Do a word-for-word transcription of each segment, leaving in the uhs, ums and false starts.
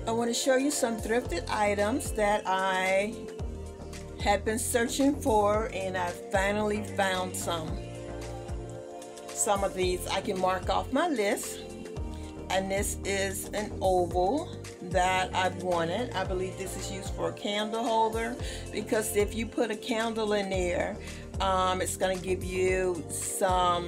I want to show you some thrifted items that I have been searching for, and I finally found some. Some of these I can mark off my list, and this is an oval that I've wanted. I believe this is used for a candle holder, because if you put a candle in there, um, it's going to give you some,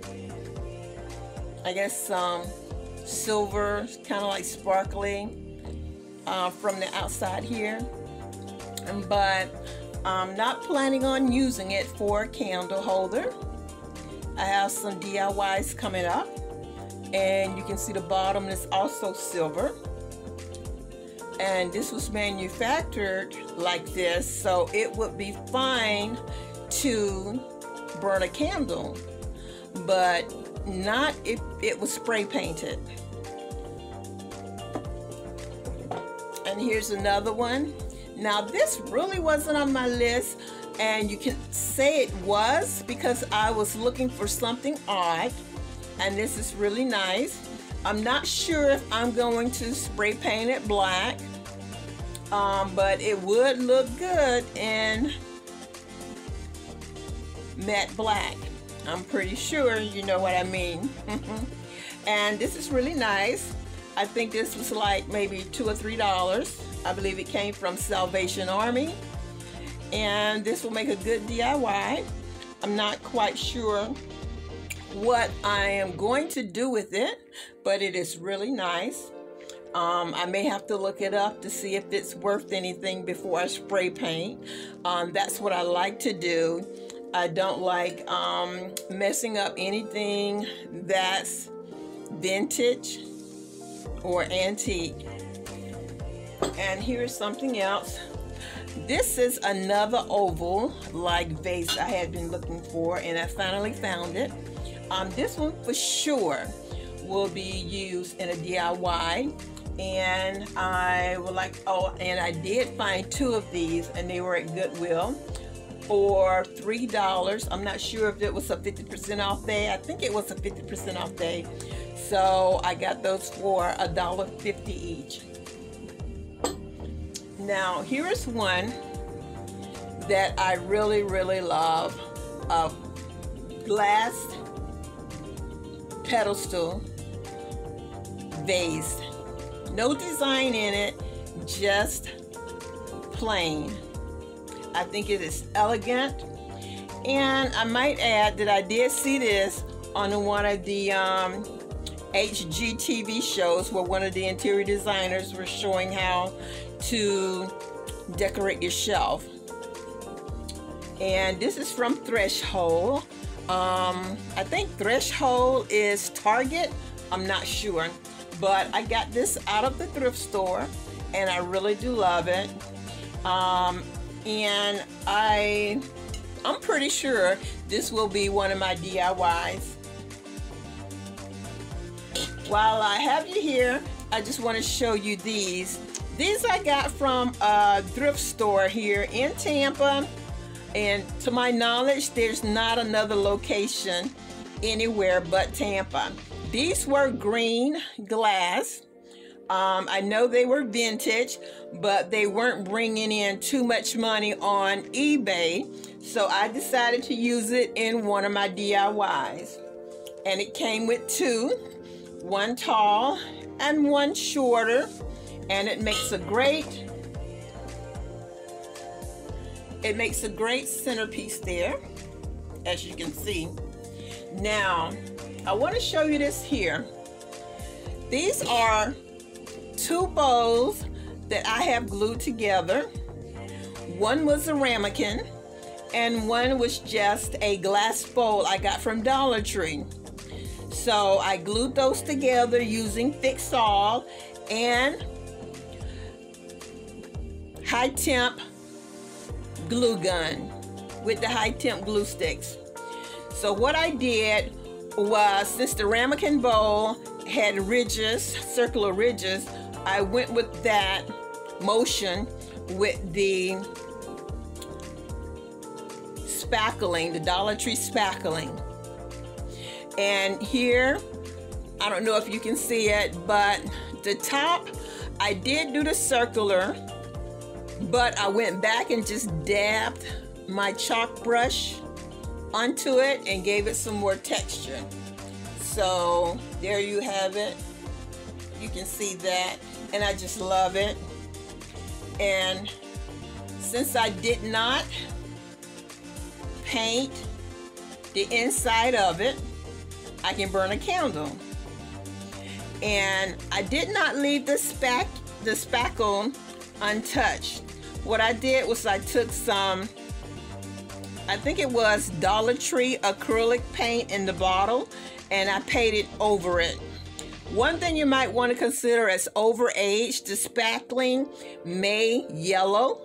I guess, some silver, kind of like sparkly uh, from the outside here. But I'm not planning on using it for a candle holder. I have some D I Ys coming up, and you can see the bottom is also silver, and this was manufactured like this, so it would be fine to burn a candle, but not if it was spray painted. And here's another one. Now this really wasn't on my list, and you can say it was because I was looking for something odd, and this is really nice. I'm not sure if I'm going to spray paint it black, um, but it would look good in matte black. I'm pretty sure you know what I mean. And this is really nice. I think this was like maybe two or three dollars. I believe it came from Salvation Army, and this will make a good D I Y. I'm not quite sure what I am going to do with it, but it is really nice. Um, I may have to look it up to see if it's worth anything before I spray paint. Um, that's what I like to do. I don't like um, messing up anything that's vintage or antique. And here's something else. This is another oval like vase I had been looking for, and I finally found it. Um, this one for sure will be used in a D I Y, and I would like, oh, and I did find two of these, and they were at Goodwill for three dollars. I'm not sure if it was a fifty percent off day. I think it was a fifty percent off day. So I got those for a dollar fifty each. Now here is one that I really, really love. A glass pedestal vase. No design in it, just plain. I think it is elegant, and I might add that I did see this on one of the um, H G T V shows where one of the interior designers was showing how to decorate your shelf. And this is from Threshold. Um, I think Threshold is Target. I'm not sure, but I got this out of the thrift store, and I really do love it. Um, and I, I'm pretty sure this will be one of my D I Ys. While I have you here, I just want to show you these. These I got from a thrift store here in Tampa, and to my knowledge, there's not another location anywhere but Tampa. These were green glass. Um, I know they were vintage, but they weren't bringing in too much money on eBay, so I decided to use it in one of my D I Ys. And it came with two, one tall and one shorter, and it makes a great it makes a great centerpiece there, as you can see. Now I want to show you this here. These are two bowls that I have glued together. One was a ramekin, and one was just a glass bowl I got from Dollar Tree. So I glued those together using Fix-All and high temp glue gun with the high temp glue sticks. So what I did was, since the ramekin bowl had ridges, circular ridges, I went with that motion with the spackling, the Dollar Tree spackling. And here, I don't know if you can see it, but the top, I did do the circular, but I went back and just dabbed my chalk brush onto it and gave it some more texture. So there you have it. You can see that, and I just love it. And since I did not paint the inside of it, I can burn a candle. And I did not leave the spack the spackle untouched. What I did was I took some, I think it was Dollar Tree acrylic paint in the bottle, and I painted over it. One thing you might want to consider as overaged, the spackling may yellow.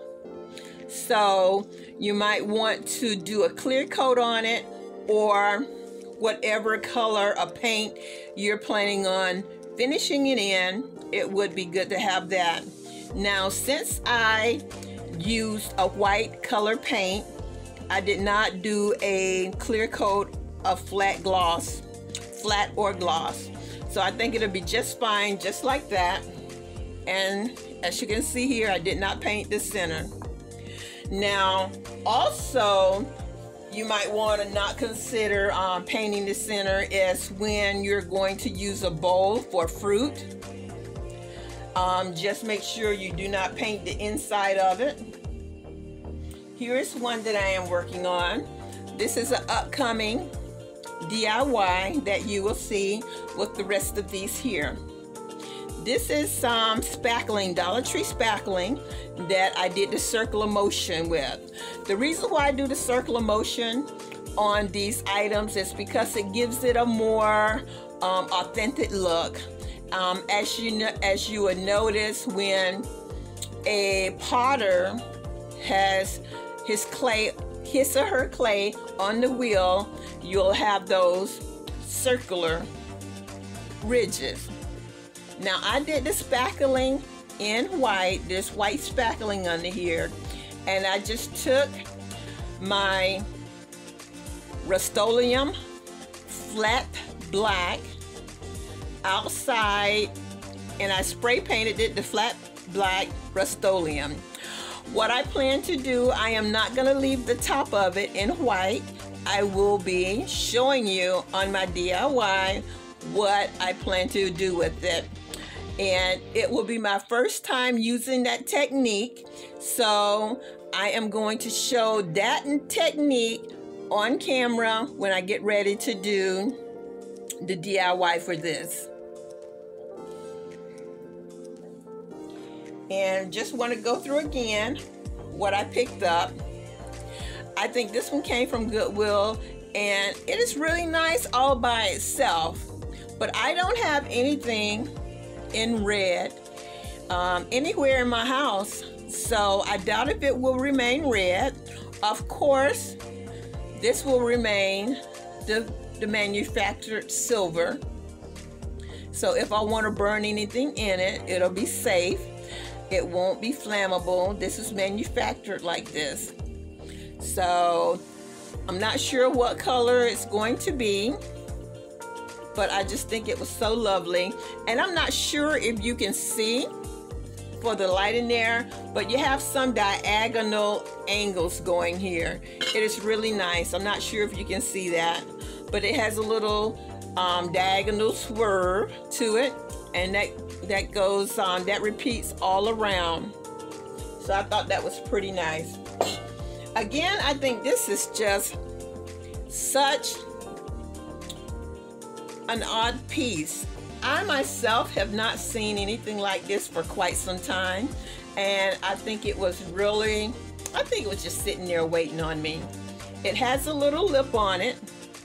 So you might want to do a clear coat on it, or whatever color of paint you're planning on finishing it in, it would be good to have that. Now, since I used a white color paint, I did not do a clear coat of flat gloss, flat or gloss. So I think it'll be just fine, just like that. And as you can see here, I did not paint the center. Now, also, you might want to not consider um, painting the center is when you're going to use a bowl for fruit. Um, just make sure you do not paint the inside of it. Here is one that I am working on. This is an upcoming D I Y that you will see with the rest of these here. This is some spackling, Dollar Tree spackling that I did the circular motion with. The reason why I do the circular motion on these items is because it gives it a more um, authentic look. Um, as you know, as you would notice, when a potter has his clay, his or her clay on the wheel, you'll have those circular ridges. Now, I did the spackling in white. There's white spackling under here, and I just took my Rust-Oleum flat black outside, and I spray painted it the flat black Rust-Oleum. What I plan to do, I am not going to leave the top of it in white. I will be showing you on my D I Y what I plan to do with it. And it will be my first time using that technique. So I am going to show that technique on camera when I get ready to do the D I Y for this. And just want to go through again what I picked up. I think this one came from Goodwill, and it is really nice all by itself. But I don't have anything in red um, anywhere in my house, so I doubt if it will remain red. Of course, this will remain the, the manufactured silver. So if I want to burn anything in it, it'll be safe. It won't be flammable. This is manufactured like this. So I'm not sure what color it's going to be, but I just think it was so lovely. And I'm not sure if you can see for the light in there, but you have some diagonal angles going here. It is really nice. I'm not sure if you can see that, but it has a little um, diagonal swerve to it, and that that goes on, um, that repeats all around. So I thought that was pretty nice. Again, I think this is just such an odd piece. I myself have not seen anything like this for quite some time, and I think it was really, I think it was just sitting there waiting on me. It has a little lip on it,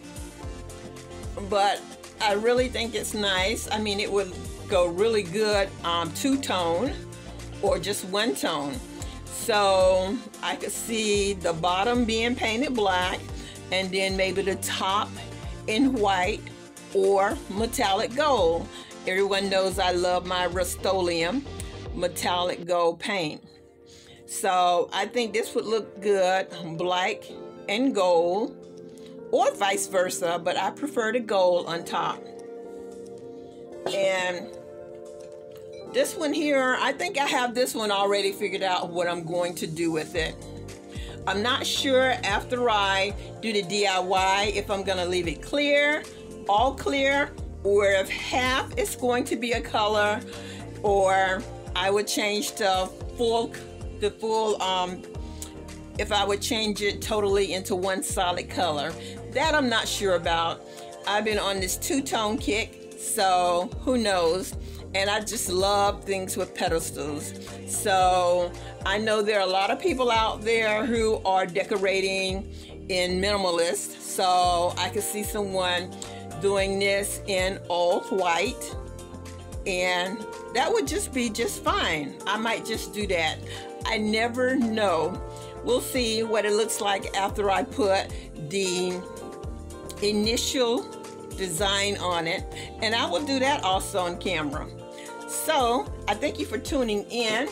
but I really think it's nice. I mean, it would go really good um, two-tone or just one tone. So I could see the bottom being painted black, and then maybe the top in white or metallic gold. Everyone knows I love my Rust-Oleum metallic gold paint. So I think this would look good black and gold, or vice versa, but I prefer the gold on top. And This one here, I think I have this one already figured out what I'm going to do with it. I'm not sure after I do the D I Y if I'm gonna leave it clear, all clear, or if half is going to be a color, or I would change the full, the full, um, if I would change it totally into one solid color. That I'm not sure about. I've been on this two-tone kick, so who knows? And I just love things with pedestals. So I know there are a lot of people out there who are decorating in minimalist. So I could see someone doing this in all white, and that would just be just fine. I might just do that. I never know. We'll see what it looks like after I put the initial design on it, and I will do that also on camera. So I thank you for tuning in,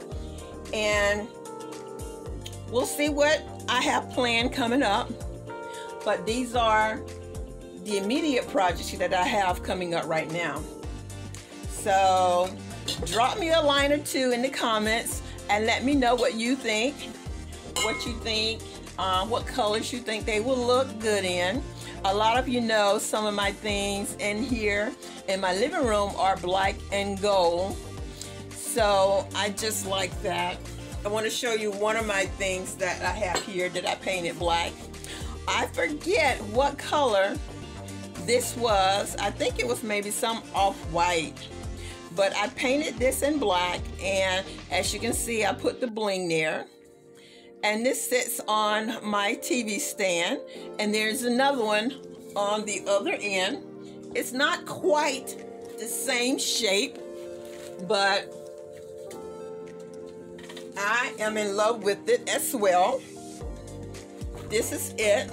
and we'll see what I have planned coming up. But these are the immediate projects that I have coming up right now. So drop me a line or two in the comments and let me know what you think, what you think, uh, what colors you think they will look good in. A lot of you know some of my things in here in my living room are black and gold, so I just like that. I want to show you one of my things that I have here that I painted black. I forget what color this was. I think it was maybe some off-white, but I painted this in black, and as you can see, I put the bling there. And this sits on my T V stand, and there's another one on the other end. It's not quite the same shape, but I am in love with it as well. This is it.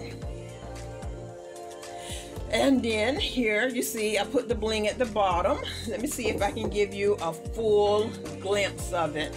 And then here you see I put the bling at the bottom. Let me see if I can give you a full glimpse of it.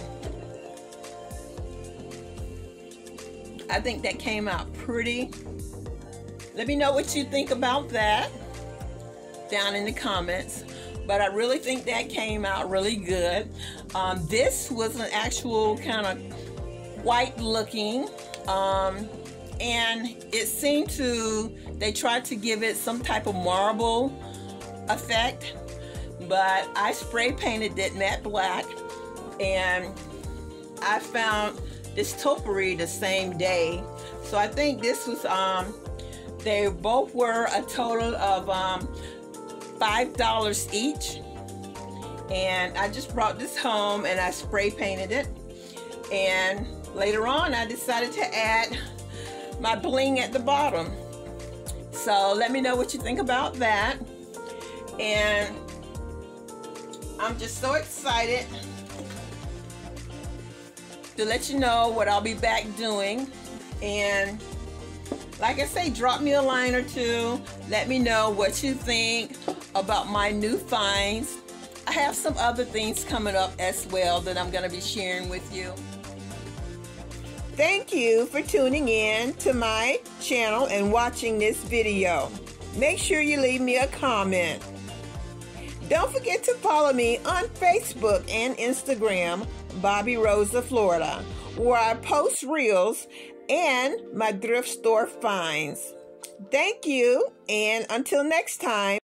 I think that came out pretty. Let me know what you think about that down in the comments. But I really think that came out really good. Um, this was an actual kind of white looking, um, and it seemed to, they tried to give it some type of marble effect, but I spray painted it matte black, and I found this topiary the same day. So I think this was, um, they both were a total of um, five dollars each. And I just brought this home and I spray painted it. And later on, I decided to add my bling at the bottom. So let me know what you think about that. And I'm just so excited to let you know what I'll be back doing. And like I say, drop me a line or two. Let me know what you think about my new finds. I have some other things coming up as well that I'm going to be sharing with you. Thank you for tuning in to my channel and watching this video. Make sure you leave me a comment. Don't forget to follow me on Facebook and Instagram, Bobby Rosa Florida, where I post reels and my thrift store finds. Thank you, and until next time.